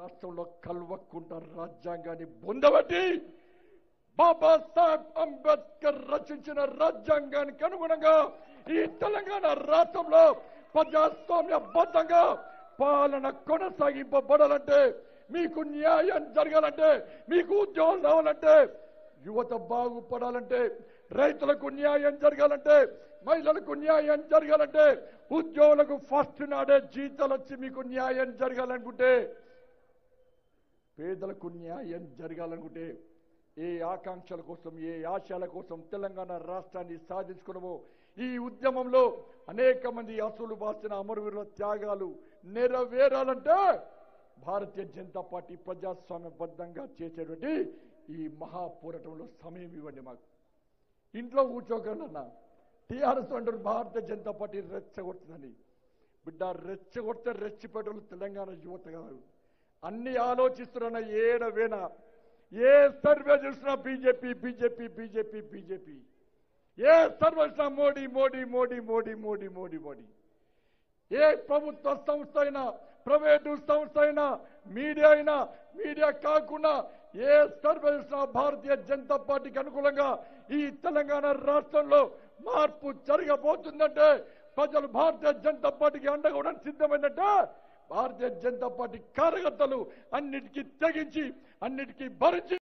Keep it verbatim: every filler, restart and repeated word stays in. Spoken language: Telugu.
రాష్ట్రంలో కల్వకుంట రాజ్యాంగాన్ని బొందబట్టి బాబాసాహెబ్ అంబేద్కర్ రచించిన రాజ్యాంగానికి అనుగుణంగా ఈ తెలంగాణ రాష్ట్రంలో ప్రజాస్వామ్యబద్ధంగా పాలన కొనసాగింపబడాలంటే, మీకు న్యాయం జరగాలంటే, మీకు ఉద్యోగాలు రావాలంటే, యువత బాగుపడాలంటే, రైతులకు న్యాయం జరగాలంటే, మహిళలకు న్యాయం జరగాలంటే, ఉద్యోగులకు ఫస్ట్ నాడే జీతాలు వచ్చి మీకు న్యాయం జరగాలనుకుంటే, పేదలకు న్యాయం జరగాలనుకుంటే, ఏ ఆకాంక్షల కోసం ఏ ఆశయాల కోసం తెలంగాణ రాష్ట్రాన్ని సాధించుకున్నామో ఈ ఉద్యమంలో అనేక మంది అసలు బాసిన అమరవీరుల త్యాగాలు నెరవేరాలంటే భారతీయ జనతా పార్టీ ప్రజాస్వామ్యబద్ధంగా చేసేటువంటి ఈ మహాపోరాటంలో సమయం ఇవ్వండి. మాకు ఇంట్లో కూర్చోగలన్నా టీఆర్ఎస్ అంటారు భారతీయ జనతా పార్టీ రెచ్చగొడుతుందని. బిడ్డ రెచ్చగొడితే రెచ్చిపెట్టలు తెలంగాణ యువత కాదు. అన్ని ఆలోచిస్తున్న ఏడవేన ఏ సర్వే చూసినా బీజేపీ బీజేపీ బీజేపీ బీజేపీ ఏ సర్వే చూసినా మోడీ మోడీ మోడీ మోడీ మోడీ మోడీ మోడీ ఏ ప్రభుత్వ సంస్థ అయినా ప్రైవేటు సంస్థ అయినా మీడియా అయినా మీడియా కాకుండా ఏ సర్వే చూసినా భారతీయ జనతా పార్టీకి అనుకూలంగా ఈ తెలంగాణ రాష్ట్రంలో మార్పు జరగబోతుందంటే ప్రజలు భారతీయ జనతా పార్టీకి అండగా ఉండడానికి సిద్ధమైందంటే భారతీయ జనతా పార్టీ కార్యకర్తలు అన్నిటికీ తెగించి అన్నిటికీ భరించి